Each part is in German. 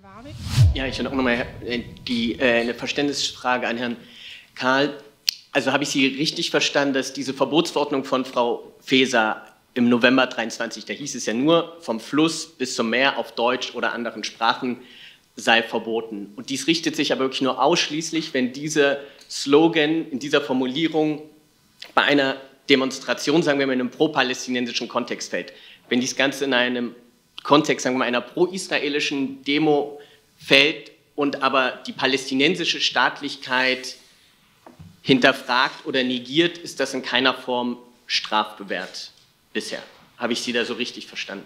Warwick. Ja, ich habe auch nochmal eine Verständnisfrage an Herrn Karl. Also habe ich Sie richtig verstanden, dass diese Verbotsverordnung von Frau Faeser im November 23, da hieß es ja nur, vom Fluss bis zum Meer auf Deutsch oder anderen Sprachen sei verboten. Und dies richtet sich aber wirklich nur ausschließlich, wenn dieser Slogan in dieser Formulierung bei einer Demonstration, sagen wir mal, in einem pro-palästinensischen Kontext fällt. Wenn dies Ganze in einem Kontext, sagen wir mal, einer pro-israelischen Demo fällt und aber die palästinensische Staatlichkeit hinterfragt oder negiert, ist das in keiner Form strafbewehrt bisher. Habe ich Sie da so richtig verstanden?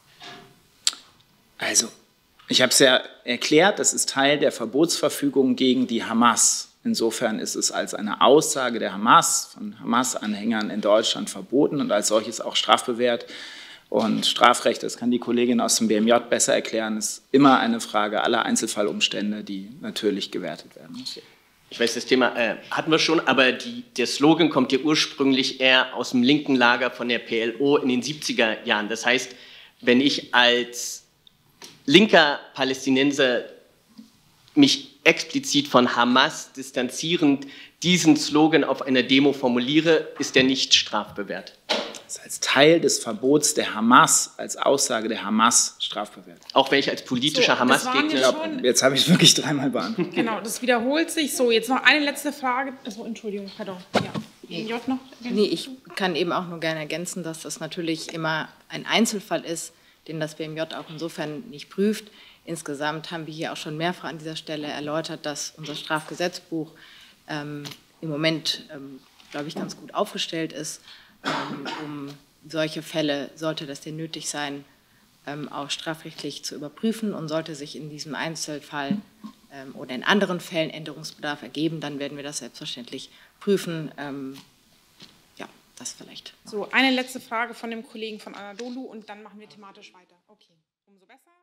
Also, ich habe es ja erklärt, das ist Teil der Verbotsverfügung gegen die Hamas. Insofern ist es als eine Aussage der Hamas, von Hamas-Anhängern in Deutschland verboten und als solches auch strafbewehrt. Und Strafrecht, das kann die Kollegin aus dem BMJ besser erklären, ist immer eine Frage aller Einzelfallumstände, die natürlich gewertet werden müssen. Ich weiß, das Thema hatten wir schon, aber der Slogan kommt ja ursprünglich eher aus dem linken Lager von der PLO in den 70er Jahren. Das heißt, wenn ich als linker Palästinenser mich explizit von Hamas distanzierend diesen Slogan auf einer Demo formuliere, ist der nicht strafbewehrt. Das ist als Teil des Verbots der Hamas, als Aussage der Hamas strafbewehrt. Auch wenn ich als politischer Hamas-Gegner... Jetzt habe ich es wirklich dreimal beantwortet. Genau, das wiederholt sich. So, jetzt noch eine letzte Frage. Also, Entschuldigung, pardon. Ja. BMJ noch? Nee, ich kann eben auch nur gerne ergänzen, dass das natürlich immer ein Einzelfall ist, den das BMJ auch insofern nicht prüft. Insgesamt haben wir hier auch schon mehrfach an dieser Stelle erläutert, dass unser Strafgesetzbuch im Moment, glaube ich, ganz gut aufgestellt ist, um solche Fälle, sollte das denn nötig sein, auch strafrechtlich zu überprüfen, und sollte sich in diesem Einzelfall oder in anderen Fällen Änderungsbedarf ergeben, dann werden wir das selbstverständlich prüfen. Ja, das vielleicht. So, eine letzte Frage von dem Kollegen von Anadolu und dann machen wir thematisch weiter. Okay, umso besser.